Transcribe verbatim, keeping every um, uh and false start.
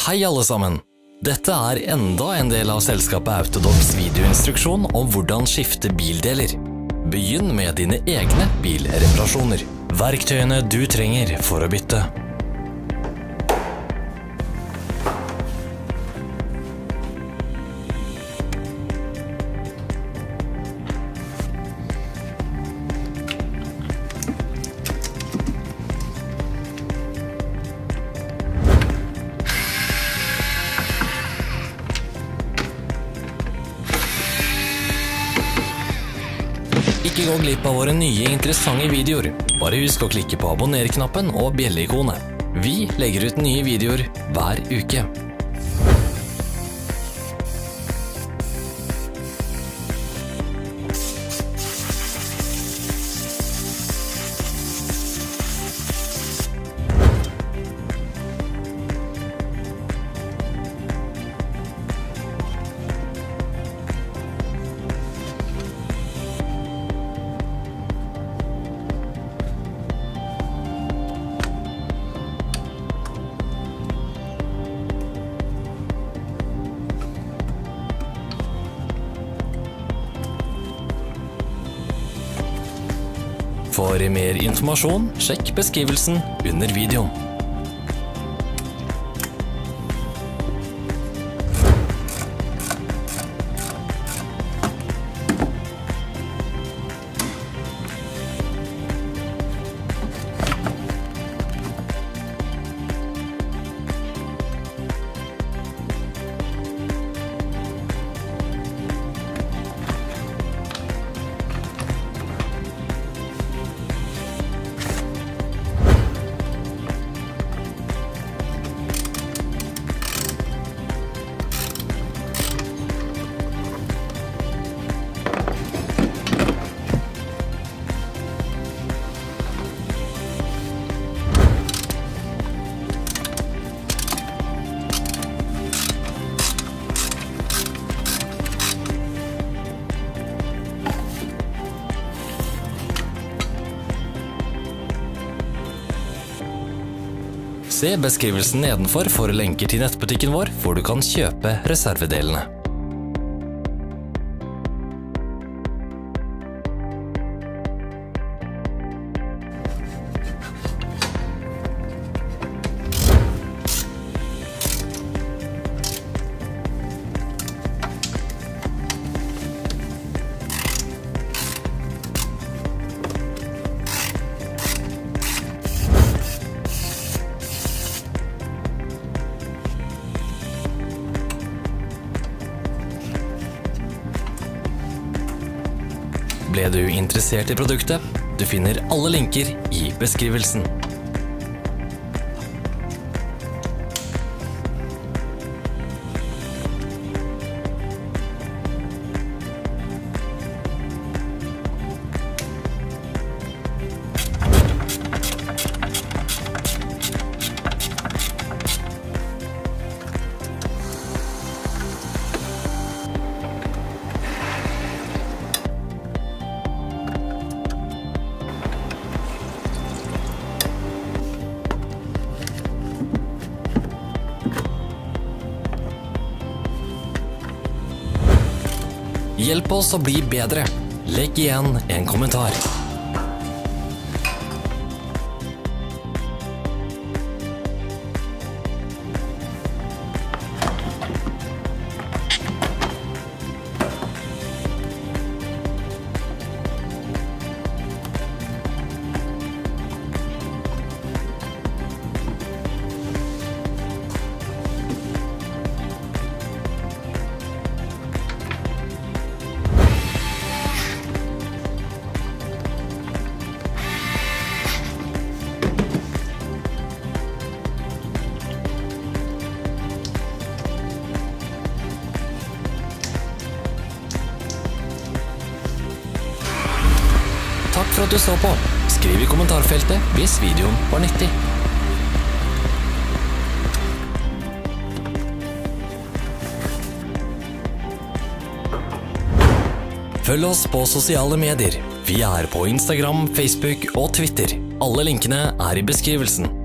Hei alle sammen! Dette er enda en del av selskapet Autodocs videoinstruksjon om hvordan skifte bildeler. Begynn med dine egne bilreparasjoner. Verktøyene du trenger for å bytte. Ikke gå glipp av våre nye interessante videoer. Bare husk å klikke på abonner-knappen og bjelle-ikonet. Vi legger ut nye videoer hver uke. For mer informasjon, sjekk beskrivelsen under videoen. Se beskrivelsen nedenfor for lenker til nettbutikken vår, hvor du kan kjøpe reservedelene. Ble du interessert i produktet? Du finner alle linker i beskrivelsen. Hjelp oss å bli bedre. Legg igjen en kommentar. Takk for at du så på. Skriv i kommentarfeltet hvis videoen var nyttig. Følg oss på sosiale medier. Vi er på Instagram, Facebook og Twitter. Alle linkene er i beskrivelsen.